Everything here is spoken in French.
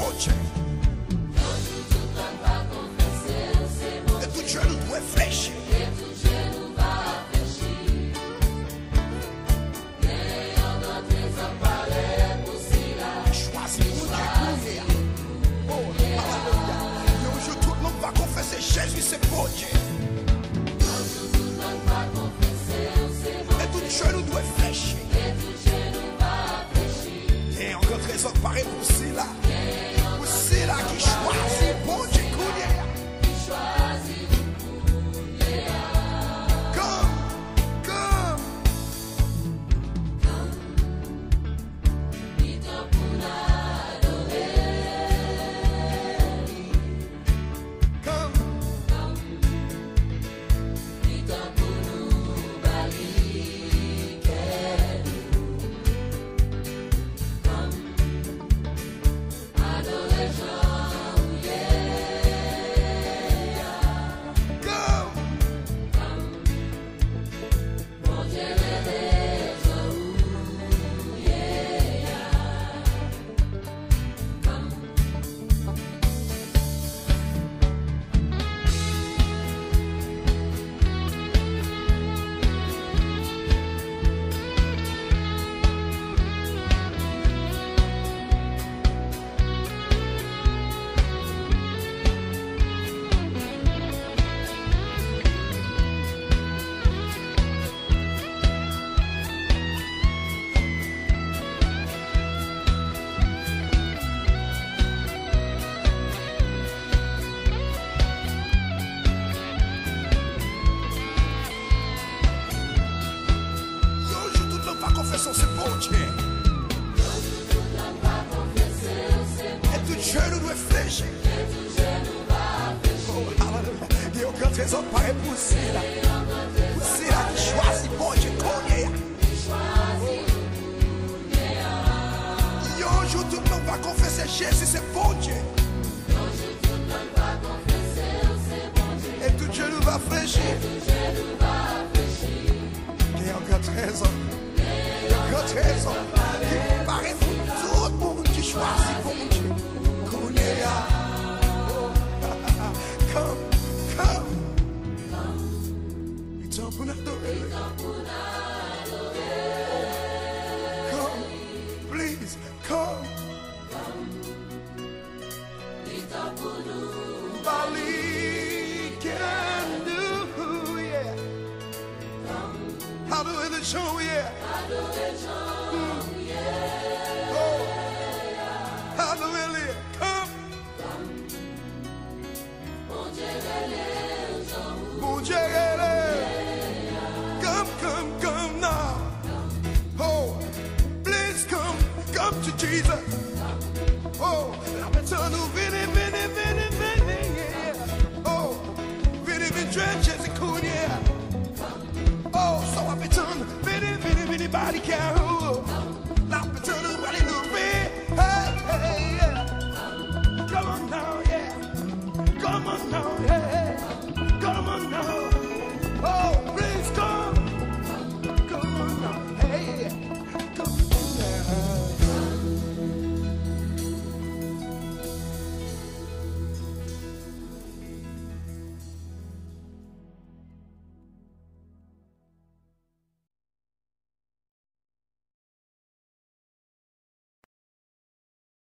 bom Dieu. Et tout genou doit fléchir. Choisis pour Dieu. Oh, alléluia. Et un jour, tout le monde va confesser Jésus, c'est bon Dieu. Et tout genou doit fléchir. Et encore trésor pareil pour cela. Pour cela qui choisit bon Dieu. Confessons c'est bon Dieu. Et tout genou doit fléchir. Oh, alléluia. Et au grand trésor pareil pour cela. Pour cela qui choisit bon Dieu. Et un jour tout le monde va confesser Jésus c'est bon Dieu. Et tout genou va fléchir. Et un grand trésor. Grand trésor qui paraît pour tout le monde qui choisit bon Dieu. Come. Il est temps pour nous adorer. Come, please, come. Bali can do, yeah. Hallelujah, the show, yeah. Hallelujah, come. Bon Dieu, come now. Oh, please come to Jesus. Oh, la personne nous vini, yeah. Oh, vini, Jésus, yeah. Oh, so I be done, vini, body count.